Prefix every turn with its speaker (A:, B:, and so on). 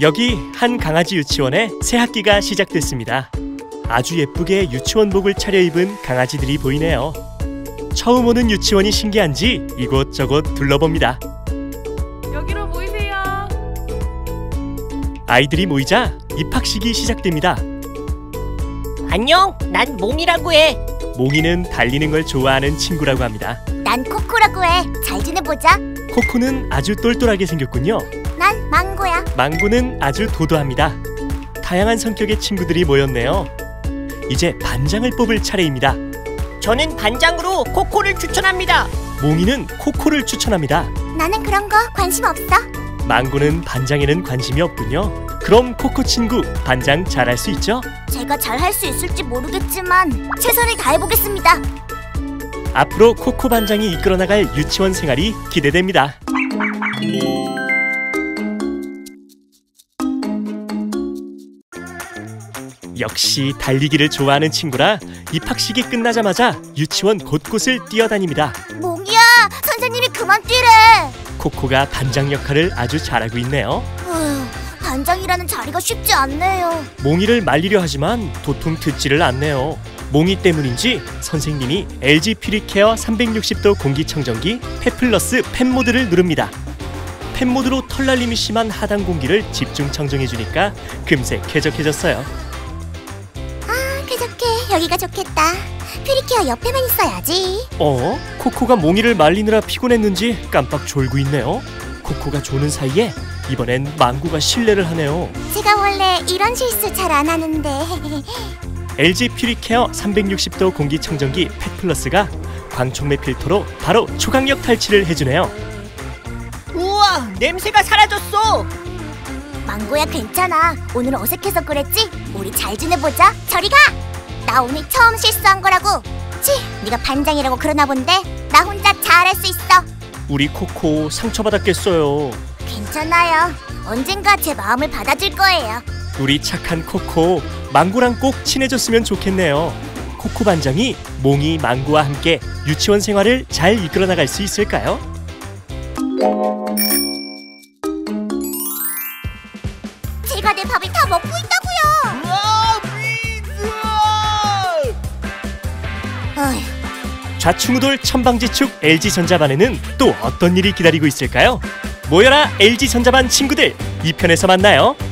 A: 여기 한 강아지 유치원에 새 학기가 시작됐습니다. 아주 예쁘게 유치원복을 차려입은 강아지들이 보이네요. 처음 오는 유치원이 신기한지 이곳저곳 둘러봅니다.
B: 여기로 모이세요.
A: 아이들이 모이자 입학식이 시작됩니다.
C: 안녕, 난 몽이라고 해.
A: 몽이는 달리는 걸 좋아하는 친구라고 합니다.
D: 난 코코라고 해. 잘 지내보자.
A: 코코는 아주 똘똘하게 생겼군요.
D: 난 망고야.
A: 망고는 아주 도도합니다. 다양한 성격의 친구들이 모였네요. 이제 반장을 뽑을 차례입니다.
C: 저는 반장으로 코코를 추천합니다.
A: 몽이는 코코를 추천합니다.
D: 나는 그런 거 관심 없어.
A: 망고는 반장에는 관심이 없군요. 그럼 코코 친구, 반장 잘할 수 있죠?
D: 제가 잘 할 수 있을지 모르겠지만 최선을 다해보겠습니다.
A: 앞으로 코코 반장이 이끌어 나갈 유치원 생활이 기대됩니다. 역시 달리기를 좋아하는 친구라 입학식이 끝나자마자 유치원 곳곳을 뛰어다닙니다.
D: 몽이야, 선생님이 그만 뛰래.
A: 코코가 반장 역할을 아주 잘하고 있네요.
D: 반장이라는 자리가 쉽지 않네요.
A: 몽이를 말리려 하지만 도통 듣지를 않네요. 몽이 때문인지 선생님이 LG 퓨리케어 360도 공기청정기 펫플러스 펫모드를 누릅니다. 펫모드로 털날림이 심한 하단 공기를 집중 청정해주니까 금세 쾌적해졌어요.
D: 쾌적해. 여기가 좋겠다. 퓨리케어 옆에만 있어야지.
A: 코코가 몽이를 말리느라 피곤했는지 깜빡 졸고 있네요. 코코가 조는 사이에 이번엔 망고가 실례를 하네요.
D: 제가 원래 이런 실수 잘 안 하는데.
A: LG 퓨리케어 360도 공기청정기 펫플러스가 광촉매 필터로 바로 초강력 탈취를 해주네요.
C: 우와, 냄새가 사라졌어.
D: 망고야, 괜찮아. 오늘 어색해서 그랬지? 우리 잘 지내보자. 저리 가! 나 오늘 처음 실수한 거라고. 네가 반장이라고 그러나 본데 나 혼자 잘할 수 있어.
A: 우리 코코 상처받았겠어요.
D: 괜찮아요. 언젠가 제 마음을 받아줄 거예요.
A: 우리 착한 코코, 망고랑 꼭 친해졌으면 좋겠네요. 코코 반장이 몽이, 망고와 함께 유치원 생활을 잘 이끌어 나갈 수 있을까요?
D: 제가 내 밥을 다 먹고 있다고요.
A: 좌충우돌 천방지축 LG전자반에는 또 어떤 일이 기다리고 있을까요? 모여라 LG전자반 친구들! 2편에서 만나요.